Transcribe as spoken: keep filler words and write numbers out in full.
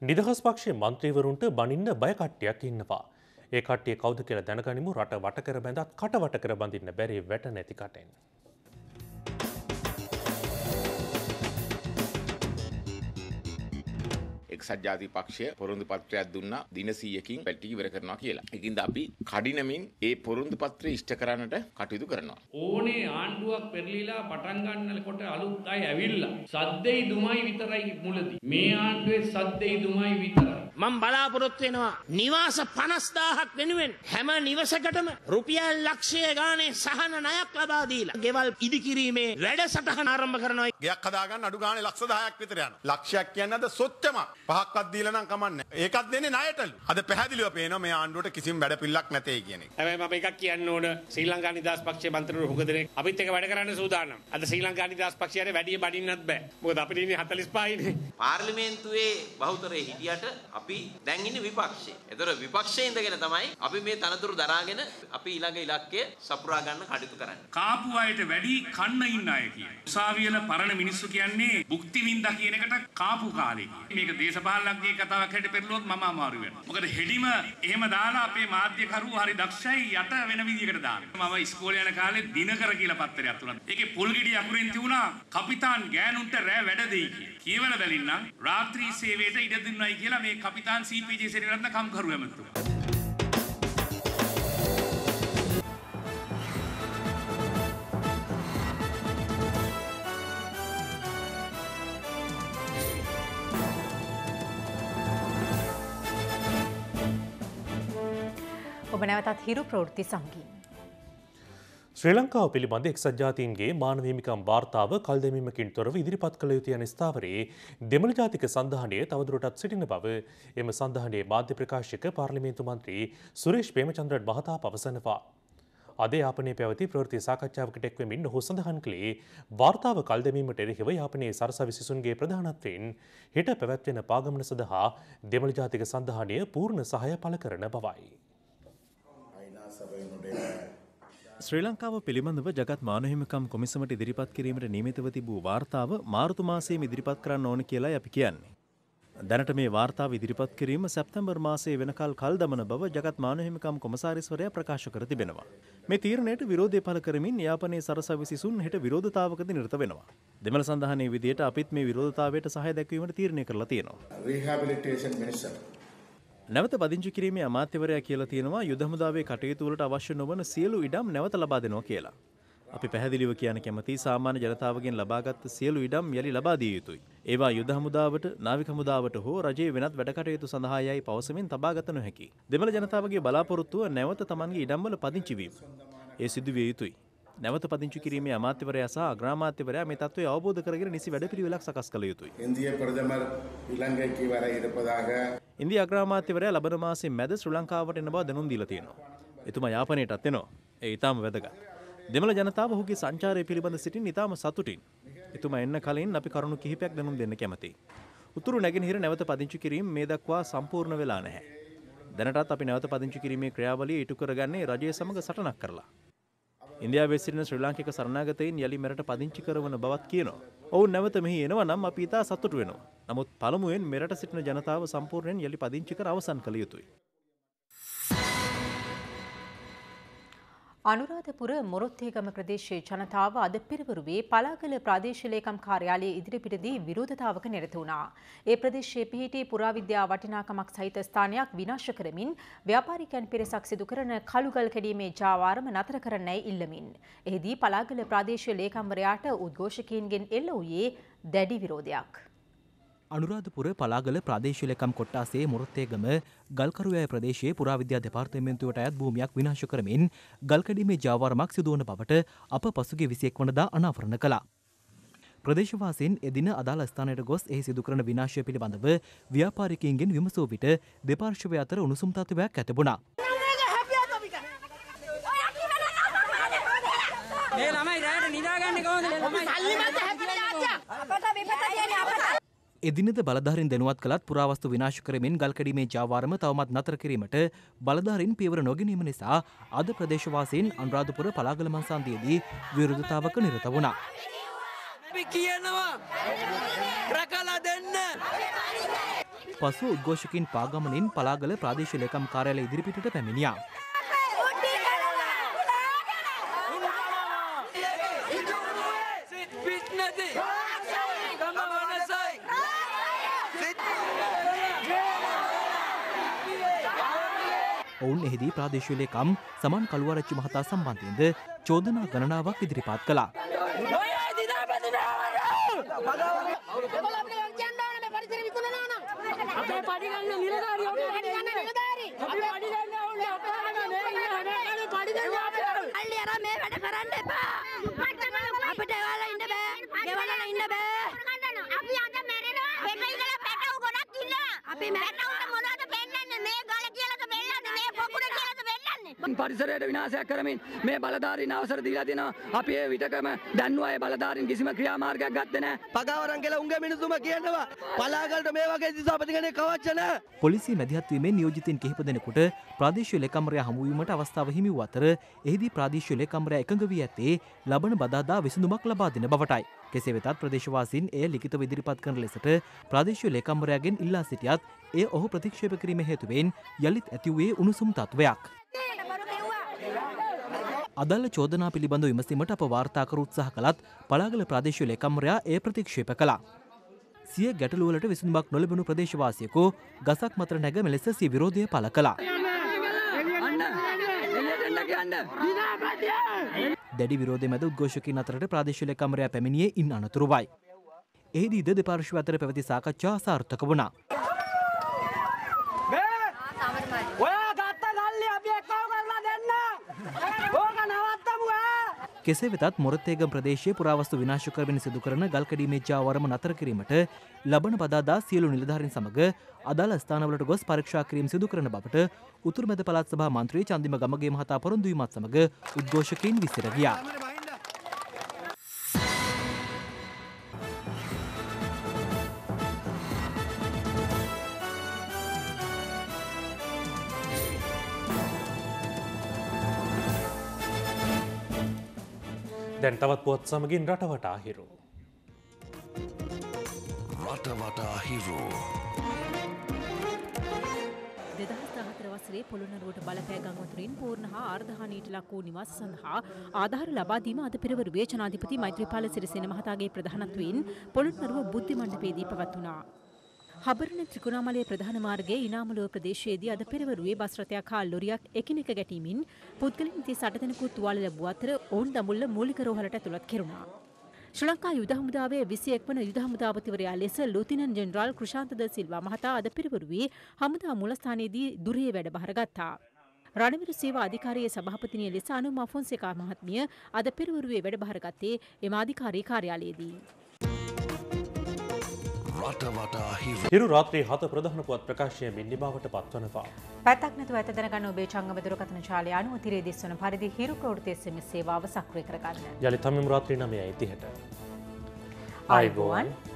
නිදහස් පක්ෂයේ මන්ත්‍රීවරුන්ට බනින්න බය කට්ටියක් ඉන්නවා. ඒ කට්ටිය කවුද කියලා දැනගනිමු. රට වට කර බැඳත් කට වට කර බඳින්න බැරි වැට නැති කටෙන්. එක්සත් ජාතික පක්ෂය පොරොන්දු පත්‍රයක් දුන්නා දින සීයකින් පැටි ඉවර කරනවා කියලා. ඒකින්ද අපි කඩිනමින් ඒ පොරොන්දු පත්‍රය ඉෂ්ට කරන්නට කටයුතු කරනවා. ඕනේ ආණ්ඩුවක් පෙරලිලා පටන් ගන්නකොට අලුත් අය ඇවිල්ලා සද්දෙයි දුමයි විතරයි මුලදී. මේ ආණ්ඩුවේ සද්දෙයි දුමයි විතරයි. මම බලාපොරොත්තු වෙනවා නිවාස පනස් දාහක් වෙනුවෙන් හැම නිවසකටම රුපියල් ලක්ෂය ගානේ සහන ණයක් ලබා දීලා ගෙවල් ඉදිකිරීමේ වැඩසටහන ආරම්භ කරනවා. ගයක් හදාගන්න අඩු ගානේ ලක්ෂ දහයක් විතර යනවා. ලක්ෂයක් කියන්නේ අද සොච්චම පහක්වත් දීලා නම් කමන්නේ. ඒකත් දෙන්නේ ණයටලු. අද පැහැදිලිව පේනවා මේ ආණ්ඩුවට කිසිම වැඩ පිළිලක් නැtei කියන එක. හැබැයි මම එකක් කියන්න ඕන ශ්‍රී ලංකා නිදහස් පක්ෂයේ මන්ත්‍රීවරු හුඟ දෙනෙක් අපිත් එක්ක වැඩ කරන්න සූදානම්. අද ශ්‍රී ලංකා නිදහස් පක්ෂයට වැඩි බඩින්නත් බෑ. මොකද අපිට ඉන්නේ හතළිස් පහයිනේ. පාර්ලිමේන්තුවේ බහුතරය හිටියට අපි දැන් ඉන්නේ විපක්ෂයේ. ඒතර විපක්ෂයේ ඉඳගෙන තමයි අපි මේ තනතුරු දරාගෙන අපි ඊළඟ ඉලක්කය සපුරා ගන්න කටයුතු කරන්නේ. කාපු අයට වැඩි කන්න ඉන්න අය කියන්නේ. උසාවියල පරණ මිනිස්සු කියන්නේ භුක්ති විඳා කියන එකට කාපු කාලේ. මේක දේශපාලනඥයෙක් කතාවක් හැටියට පෙරළුවොත් මම අමාරු වෙනවා. මොකද හෙඩිම එහෙම දාලා අපේ මාධ්‍යකරුවෝ හරි දක්ෂයි යට වෙන විදියකට දානවා. මම ඉස්කෝලේ යන කාලේ දිනකර කියලා පත්තරයක් තුනක්. ඒකේ පොල් ගෙඩි අකුරෙන් තියුණා කපිතාන් ගෑනුන්ට රෑ වැඩ දෙයි කියලා. කියවල බැලින්නම් රාත්‍රී සේවයට ඉඩ දුන්නයි කියලා මේ කපිතාන් සී.පී.ජේ සෙරිරත්න කම්කරු ඇමතුමා. ඔබ නැවතත් හිරු ප්‍රවෘත්ති සංගීත. ශ්‍රී ලංකාව පිළිබඳ එක්සත් ජාතීන්ගේ මානව හිමිකම් වාර්තාව කල් දැමීමකින් තොරව ඉදිරිපත් කළ යුතු යන ස්ථාවරයේ දෙමළ ජාතික සන්ධානය තවදුරටත් සිටින බව එම සන්ධානයේ මාධ්‍ය ප්‍රකාශක පාර්ලිමේන්තු මන්ත්‍රී සුරේෂ් ප්‍රේමචන්ද්‍රන් මහතා පවසනවා. අද යාපනයේ පැවති ප්‍රවෘත්ති සාකච්ඡාවකට එක්වෙමින් ඔහු සඳහන් කළේ වාර්තාව කල් දැමීමට එරෙහිව යාපනයේ සරසවි සිසුන්ගේ ප්‍රධානත්වයෙන් හෙට පැවැත්වෙන පාගමන සඳහා දෙමළ ජාතික සන්ධානය පූර්ණ සහාය පළ කරන බවයි. ශ්‍රී ලංකාව පිළිබඳව ජගත් මානව හිමිකම් කොමිසමට ඉදිරිපත් කිරීමට නියමිතව තිබූ වාර්තාව මාර්තු මාසයේම ඉදිරිපත් කරන්න ඕන කියලායි අපි කියන්නේ. දැනට මේ වාර්තාව ඉදිරිපත් කිරීම සැප්තැම්බර් මාසයේ වෙනකල් කල් දමන බව ජගත් මානව හිමිකම් කොමසාරිස්වරයා ප්‍රකාශ කර තිබෙනවා. මේ තීරණයට විරෝධය පළ කරමින් යාපනයේ සරසවි සිසුන් හෙට විරෝධතාවකදී නිරත වෙනවා. දෙමළ සන්ධානයේ විදියට අපිත් මේ විරෝධතාවයට සහාය දැක්වීමට තීරණය කරලා තියෙනවා. රීහැබිලිටේෂන් මිනිස්ටර් නැවත පදිංචි කිරීමේ අමාත්‍යවරයා කියලා තියෙනවා යුද හමුදාවේ කටයුතු වලට අවශ්‍ය නොවන සියලු ඉඩම් නැවත ලබා දෙනවා කියලා. අපි පැහැදිලිව කියන්න කැමති සාමාන්‍ය ජනතාවගෙන් ලබාගත් සියලු ඉඩම් යලි ලබා දිය යුතුයි. ඒවා යුද හමුදාවට, නාවික හමුදාවට හෝ රජයේ වෙනත් වැඩ කටයුතු සඳහා යයි පවසමින් තබාගත නොහැකි. දෙමළ ජනතාවගේ බලාපොරොත්තුව නැවත තමන්ගේ ඉඩම්වල පදිංචි වීම. ඒ සිදු විය යුතුයි. නැවත පදිංචි කිරීමේ අමාත්‍යවරයා සහ අග්‍රාමාත්‍යවරයා මේ තත්ත්වය අවබෝධ කරගෙන නිසි වැඩපිළිවෙලක් සකස් කළ යුතුයි. ඉන්දිය ප්‍රදමර් ඉලංගයිக்கு வர இருப்பதாக ඉන්දිය අග්‍රාමාත්‍යවරයා ලබන මාසයේ මැද ශ්‍රී ලංකාවට එන බව දැනුම් දීලා තියෙනවා. එතුමා යාපනයටත් එනවා. ඒ ඊටාම වැදගත්. දෙමළ ජනතාව ඔහුගේ සංචාරය පිළිබඳ සිටින් ඊටාම සතුටින්. එතුමා එන්න කලින් අපි කරුණු කිහිපයක් දැනුම් දෙන්න කැමතියි. උතුරු නැගෙනහිර නැවත පදිංචි කිරීම මේ දක්වා සම්පූර්ණ වෙලා නැහැ. දැනටත් අපි නැවත පදිංචි කිරීමේ ක්‍රියාවලිය ඉටු කරගන්නේ රජය සමග සටනක් කරලා. ඉන්දියාවේ සිටින ශ්‍රී ලාංකික සරණාගතයින් යලි මෙරට පදිංචි කරවන බවත් කියනවා. ඔවුන් නැවත මෙහි එනවා නම් අපි ඉතා සතුටු වෙනවා. නමුත් පළමුවෙන් මෙරට සිටින ජනතාව සම්පූර්ණයෙන් යලි පදිංචි කර අවසන් කළ යුතුයි. අනුරාධපුර මොරොත්තේගම ප්‍රදේශයේ ජනතාව අද පෙරවරුවේ පලාගල ප්‍රාදේශීය ලේකම් කාර්යාලයේ ඉදිරිපිටදී විරෝධතාවක නිරත වුණා. ඒ ප්‍රදේශයේ පිහිටි පුරාවිද්‍යා වටිනාකමක් සහිත ස්ථානයක් විනාශ කරමින් ව්‍යාපාරිකයන් පිරිසක් සිදු කරන කළුගල් කැඩීමේ ජාවාරම නතර කරන්නයි ඉල්ලමින්. එහිදී පලාගල ප්‍රාදේශීය ලේකම්වරයාට උද්ඝෝෂකයින්ගෙන් එල්ල වූයේ දැඩි විරෝධයක්. අනුරාධපුර පලාගල ප්‍රාදේශීය ලේකම් කොට්ටාසේ මොරොත්තේගම ගල්කරුවැය ප්‍රදේශයේ පුරාවිද්‍යා දෙපාර්තමේන්තුවට අයත් භූමියක් විනාශ කරමින් ගල්කැඩීමේ ජාවාරමක් සිදුවන බවට අප පසුගිය විසිඑක වනදා අනාවරණ කළා. ප්‍රදේශවාසීන් එදින අදාළ ස්ථානයට ගොස් එහි සිදු කරන විනාශය පිළිබඳව ව්‍යාපාරිකයින්ගෙන් විමසූ විට දෙපාර්ශ්වය අතර උණුසුම් තත්ත්වයක් ඇතිබුණා. මේ ළමයි රැයට නිදාගන්නේ කොහොමද? සල්ලි මත හැපෙන යාත්‍යා. අපට විපත කියන්නේ අපට. එදිනද බලධාරීන් දැනුවත් කළත් පුරාවස්තු විනාශ කරමින් ගල්කැඩීමේ ජාවාරම තවමත් නතර කිරීමට බලධාරීන් පියවර නොගැනීම නිසා අද ප්‍රදේශවාසීන් අනුරාධපුර පලාගල මංසන්ධියේදී විරෝධතාවක නිරත වුණා. පසුව උද්ඝෝෂකින් පාගමනින් පලාගල ප්‍රාදේශීය ලේකම් කාර්යාලය ඉදිරිපිටට පැමිණියා. ඔවුන් එහිදී ප්‍රාදේශීය ලේකම් සමන් කළුවරච්චි මහතා සම්බන්ධයෙන්ද චෝදනා ගණනාවක් ඉදිරිපත් කළා. පරිසරයට විනාශයක් කරමින් මේ බලධාරීන් අවසර දීලා දෙනවා. අපි ඒ විටකම දන්නවා ඒ බලධාරීන් කිසිම ක්‍රියාමාර්ගයක් ගත්තේ නැහැ. පගාවරන් කියලා උංගේ මිනිසුම කියනවා. පලාගලට මේ වගේ දිසාපතිගනේ කවච්ච නැහැ. පොලිසිය මැදිහත් වීමෙන් නියෝජිතින් කිහිප දෙනෙකුට ප්‍රාදේශීය ලේකම්වරයා හමු වීමට අවස්ථාව හිමි වූ අතර එහිදී ප්‍රාදේශීය ලේකම්වරයා එකඟ වී ඇත්තේ ලබන බදාදා විසඳුමක් ලබා දෙන බවටයි. කෙසේ වෙතත් ප්‍රදේශවාසීන් එය ලිඛිතව ඉදිරිපත් කරන ලෙසට ප්‍රාදේශීය ලේකම්වරයාගෙන් ඉල්ලා සිටියත් එය ඔහු ප්‍රතික්ෂේප කිරීම හේතුවෙන් යලිත් ඇති වූයේ උණුසුම් තත්වයක්. අදාළ චෝදනා පිළිබඳව විමසීමට අප වාර්තා කර උත්සාහ කළත් පලාගල ප්‍රාදේශීය ලේකම්වරයා එය ප්‍රතික්ෂේප කළා. සිය ගැටලුවලට විසඳුමක් නොලැබුණු ප්‍රදේශවාසියෙකු ගසක් මත නැග මෙලෙස සිය විරෝධය පළ කළා. දැඩි විරෝධය මැද උද්ඝෝෂකයින් අතරට ප්‍රාදේශීය ලේකම්වරයා පැමිණියේ ඉන් අනතුරුවයි. එහිදී ද දෙපාර්ශ්ව අතර පැවති සාකච්ඡා සාර්ථක වුණා. කෙසේ වෙතත් මොරත්තේගම ප්‍රදේශයේ පුරාවස්තු විනාශ කරමින් සිදු කරන ගල් කැඩීමේ ජාවාරම නතර කිරීමට ලබන බදාදා සියලු නිලධාරීන් සමග අදාළ ස්ථානවලට ගොස් පරීක්ෂා කිරීම සිදු කරන බවට උතුරු මැද පළාත් සභා මන්ත්‍රී චන්දිම ගමගේ මහතා පොරොන්දු වීමත් සමග උද්ඝෝෂකයින් විසිර ගියා. දැන් තවත් පුවත් සමගින් රටවටා හිරු. රටවටා හිරු. දෙදහස් දහතර වසරේ පොළොන්නරුවට බලපෑ ගංවතුරින් පූර්ණ හා ආර්ධහානීට ලක් වූ නිවාස සඳහා ආධාර ලබා දීම අද පෙරවරුවේ ජනාධිපති මෛත්‍රීපාල සිරිසේන මහතාගේ ප්‍රධානත්වයෙන් පොළොන්නරුව බුද්ධි මණ්ඩපයේදී පැවැත්වුණා. හබරණ ත්‍රිකුණාමලයේ ප්‍රධාන මාර්ගයේ ඉනාමලුව ප්‍රදේශයේදී අද පෙරවරුවේ බස් රථයක් හා ලොරියක් එකිනෙක ගැටීමෙන් පුද්ගලයන් තිස් අට දෙනෙකු තුවාල ලැබුව අතර ඔවුන් දඹුල්ල මූලික රෝහලට ඇතුළත් කෙරුණා. ශ්‍රී ලංකා යුද හමුදාවේ විසි එක් වන යුද හමුදාපතිවරයා ලෙස ලුතිනන්ට් ජෙනරාල් ක්‍රිෂාන්ත ද සිල්වා මහතා අද පෙරවරුවේ හමුදා මූලස්ථානයේදී දුරේ වැඩබහර ගත්තා. රණවිරු සේවා අධිකාරියේ සභාපතිනිය ලෙස අනුමා ෆොන්සේකා මහත්මිය අද පෙරවරුවේ වැඩබහර ගත්තේ එම අධිකාරී කාර්යාලයේදී. හිරු රාත්‍රී හත ප්‍රධාන පුවත් ප්‍රකාශයමින් නිමාවට පත්වනවා. පැත්තක් නැතුව ඇත දැනගන්න ඔබේ චංගම දුරකථන ශාලය අනුව තිරේ දිස්වන පරිදි හිරු ප්‍රවෘත්ති එස් එම් එස් සේවාව සක්‍රිය කරගන්න. යලිත් හමුම් රාත්‍රී නවයයි තිහට. ආයුබෝවන්.